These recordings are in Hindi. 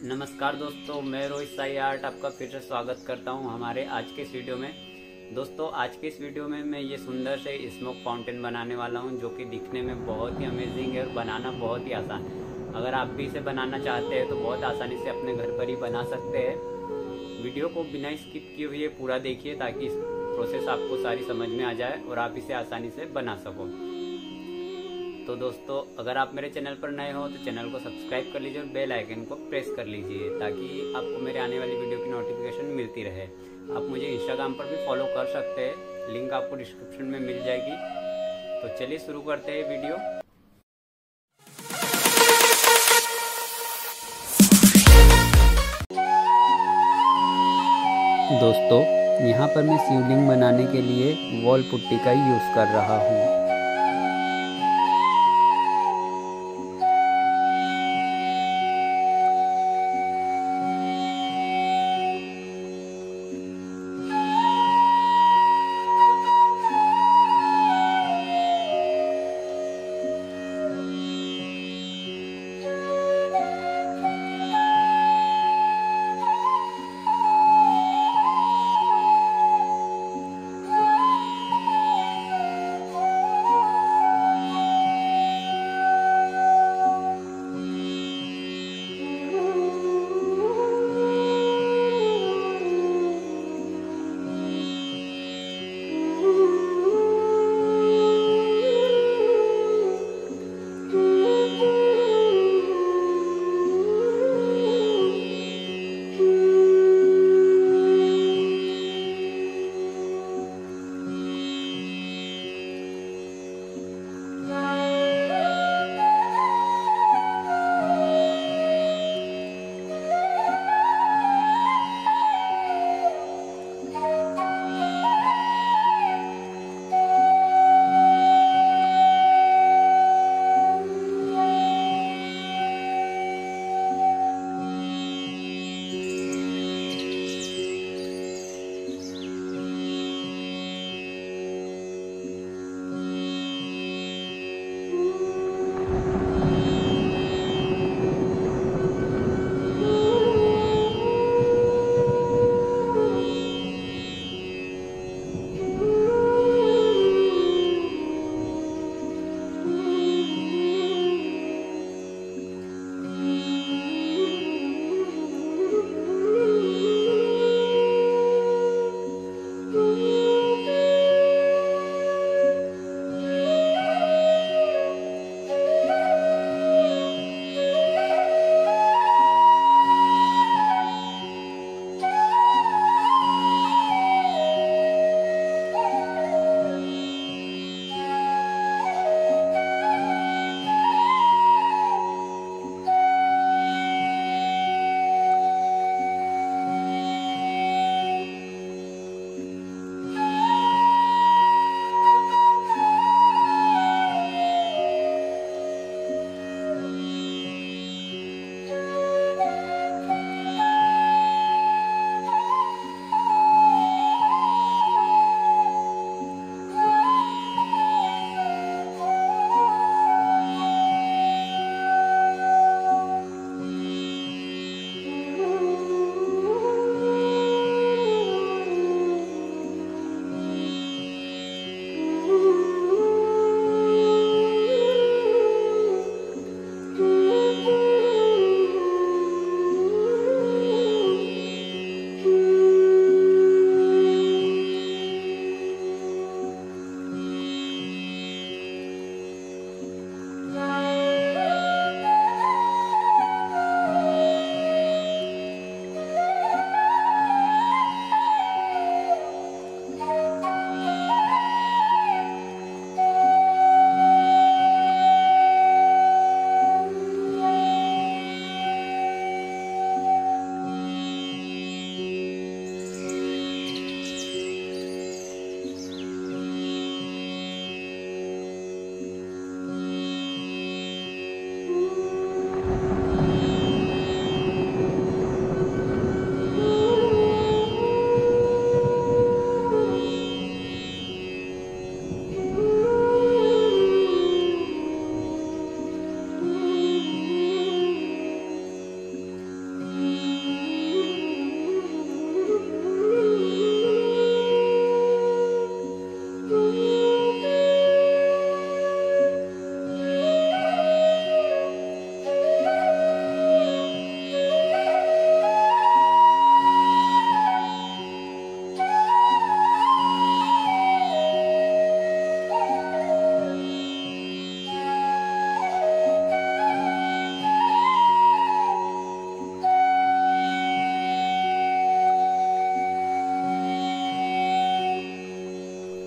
नमस्कार दोस्तों, मैं रोहित साई आर्ट आपका फिर से स्वागत करता हूं हमारे आज के इस वीडियो में। दोस्तों, आज के इस वीडियो में मैं ये सुंदर से स्मोक फाउंटेन बनाने वाला हूं, जो कि दिखने में बहुत ही अमेजिंग है और बनाना बहुत ही आसान है। अगर आप भी इसे बनाना चाहते हैं तो बहुत आसानी से अपने घर पर ही बना सकते हैं। वीडियो को बिना स्किप किए हुए पूरा देखिए ताकि इस प्रोसेस आपको सारी समझ में आ जाए और आप इसे आसानी से बना सको। तो दोस्तों, अगर आप मेरे चैनल पर नए हो तो चैनल को सब्सक्राइब कर लीजिए और बेल आइकन को प्रेस कर लीजिए ताकि आपको मेरे आने वाली वीडियो की नोटिफिकेशन मिलती रहे। आप मुझे इंस्टाग्राम पर भी फॉलो कर सकते हैं, लिंक आपको डिस्क्रिप्शन में मिल जाएगी। तो चलिए शुरू करते हैं वीडियो। दोस्तों, यहाँ पर मैं शिवलिंग बनाने के लिए वॉल पुट्टी का ही यूज़ कर रहा हूँ।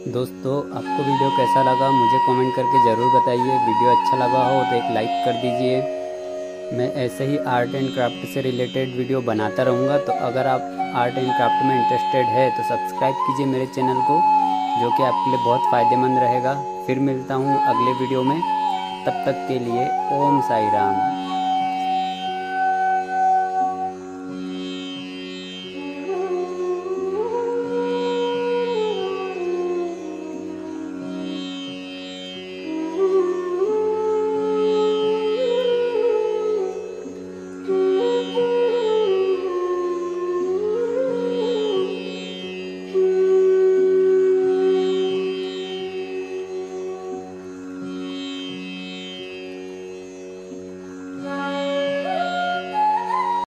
दोस्तों आपको वीडियो कैसा लगा मुझे कमेंट करके ज़रूर बताइए। वीडियो अच्छा लगा हो तो एक लाइक कर दीजिए। मैं ऐसे ही आर्ट एंड क्राफ्ट से रिलेटेड वीडियो बनाता रहूँगा, तो अगर आप आर्ट एंड क्राफ्ट में इंटरेस्टेड है तो सब्सक्राइब कीजिए मेरे चैनल को, जो कि आपके लिए बहुत फ़ायदेमंद रहेगा। फिर मिलता हूँ अगले वीडियो में, तब तक के लिए ओम साई राम।